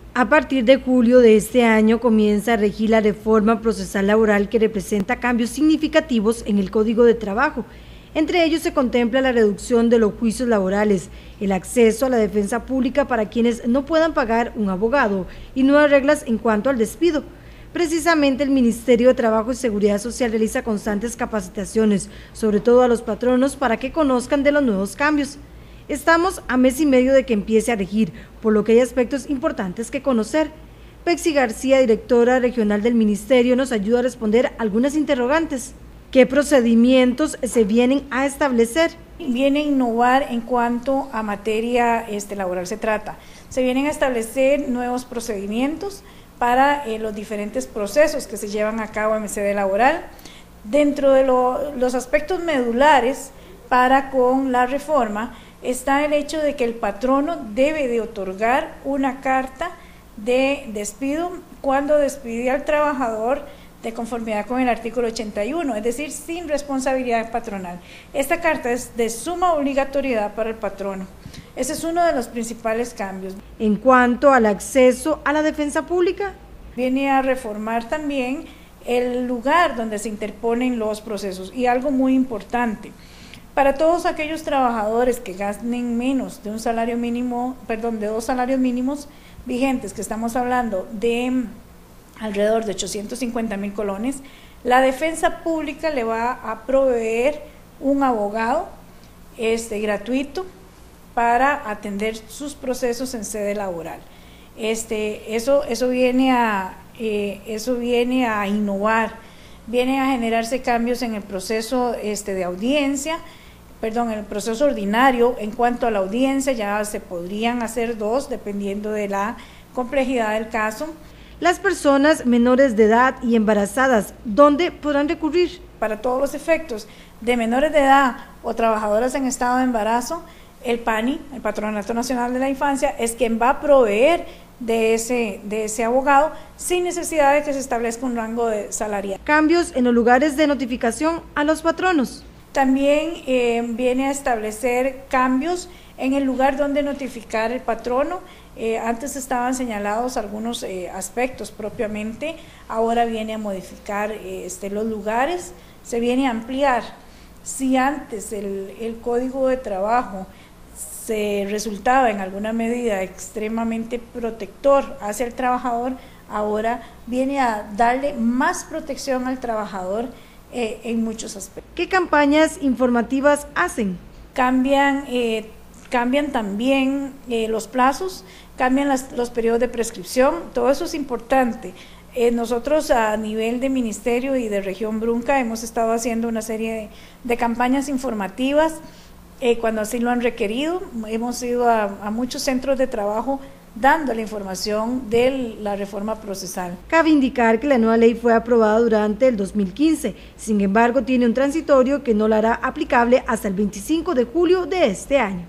A partir de julio de este año comienza a regir la reforma procesal laboral que representa cambios significativos en el Código de Trabajo. Entre ellos se contempla la reducción de los juicios laborales, el acceso a la defensa pública para quienes no puedan pagar un abogado y nuevas reglas en cuanto al despido. Precisamente el Ministerio de Trabajo y Seguridad Social realiza constantes capacitaciones, sobre todo a los patronos, para que conozcan de los nuevos cambios. Estamos a mes y medio de que empiece a regir, por lo que hay aspectos importantes que conocer. Pexi García, directora regional del Ministerio, nos ayuda a responder algunas interrogantes. ¿Qué procedimientos se vienen a establecer? Viene a innovar en cuanto a materia laboral se trata. Se vienen a establecer nuevos procedimientos para los diferentes procesos que se llevan a cabo en sede laboral. Dentro de los aspectos medulares para con la reforma está el hecho de que el patrono debe de otorgar una carta de despido cuando despide al trabajador de conformidad con el artículo 81, es decir, sin responsabilidad patronal. Esta carta es de suma obligatoriedad para el patrono. Ese es uno de los principales cambios. En cuanto al acceso a la defensa pública, viene a reformar también el lugar donde se interponen los procesos y algo muy importante. Para todos aquellos trabajadores que ganen menos de un salario mínimo, de 2 salarios mínimos vigentes, que estamos hablando de alrededor de 850,000 colones, la defensa pública le va a proveer un abogado gratuito para atender sus procesos en sede laboral. Eso viene a innovar, viene a generarse cambios en el proceso de audiencia, en el proceso ordinario. En cuanto a la audiencia, ya se podrían hacer 2 dependiendo de la complejidad del caso. Las personas menores de edad y embarazadas, ¿dónde podrán recurrir? Para todos los efectos de menores de edad o trabajadoras en estado de embarazo, el PANI, el Patronato Nacional de la Infancia, es quien va a proveer de ese abogado sin necesidad de que se establezca un rango de salarial. Cambios en los lugares de notificación a los patronos. También viene a establecer cambios en el lugar donde notificar el patrono. Antes estaban señalados algunos aspectos propiamente, ahora viene a modificar los lugares, se viene a ampliar. Si antes el Código de Trabajo se resultaba en alguna medida extremadamente protector hacia el trabajador, ahora viene a darle más protección al trabajador en muchos aspectos. ¿Qué campañas informativas hacen? Cambian también los plazos, cambian los periodos de prescripción, todo eso es importante. Nosotros a nivel de Ministerio y de Región Brunca hemos estado haciendo una serie de campañas informativas cuando así lo han requerido. Hemos ido a muchos centros de trabajo dando la información de la reforma procesal. Cabe indicar que la nueva ley fue aprobada durante el 2015, sin embargo tiene un transitorio que no la hará aplicable hasta el 25 de julio de este año.